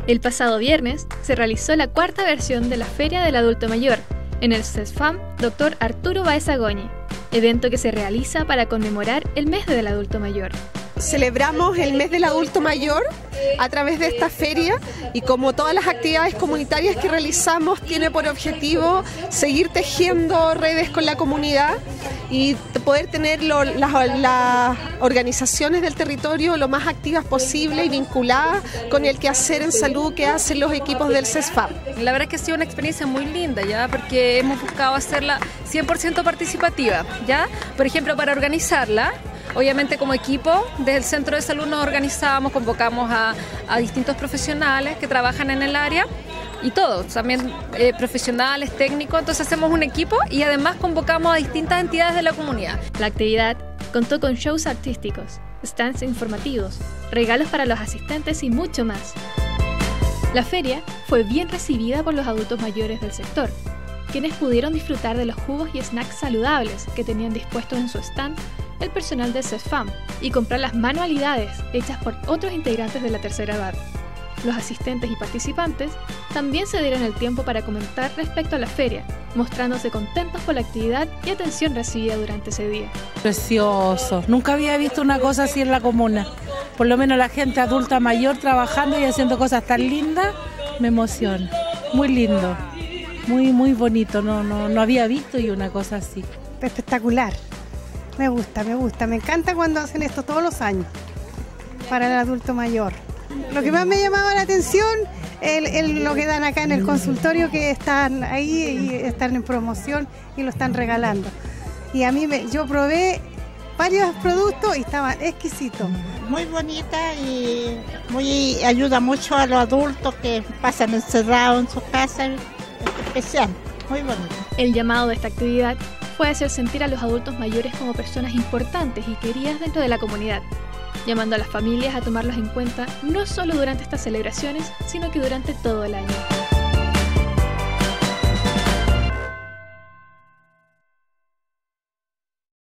El pasado viernes se realizó la cuarta versión de la Feria del Adulto Mayor en el CESFAM Dr. Arturo Báez Agoni, evento que se realiza para conmemorar el mes del adulto mayor. Celebramos el mes del adulto mayor a través de esta feria y como todas las actividades comunitarias que realizamos tiene por objetivo seguir tejiendo redes con la comunidad y poder tener las organizaciones del territorio lo más activas posible y vinculadas con el quehacer en salud que hacen los equipos del CESFAM. La verdad es que ha sido una experiencia muy linda, ¿ya? Porque hemos buscado hacerla 100% participativa, ¿ya? Por ejemplo, para organizarla, obviamente como equipo, desde el centro de salud nos organizamos, convocamos a distintos profesionales que trabajan en el área y todos, también profesionales, técnicos, entonces hacemos un equipo y además convocamos a distintas entidades de la comunidad. La actividad contó con shows artísticos, stands informativos, regalos para los asistentes y mucho más. La feria fue bien recibida por los adultos mayores del sector, quienes pudieron disfrutar de los jugos y snacks saludables que tenían dispuestos en su stand el personal del CESFAM y comprar las manualidades hechas por otros integrantes de la tercera edad. Los asistentes y participantes también se dieron el tiempo para comentar respecto a la feria, mostrándose contentos por la actividad y atención recibida durante ese día. Precioso, nunca había visto una cosa así en la comuna, por lo menos la gente adulta mayor trabajando y haciendo cosas tan lindas, me emociona, muy lindo, muy bonito, no había visto yo una cosa así. Espectacular. Me gusta, me encanta cuando hacen esto todos los años para el adulto mayor. Lo que más me llamaba la atención es lo que dan acá en el consultorio, que están ahí y están en promoción y lo están regalando. Y a mí yo probé varios productos y estaban exquisitos. Muy bonita y ayuda mucho a los adultos que pasan encerrados en sus casas, especial, muy bonito. El llamado de esta actividad fue hacer sentir a los adultos mayores como personas importantes y queridas dentro de la comunidad, llamando a las familias a tomarlos en cuenta no solo durante estas celebraciones, sino que durante todo el año.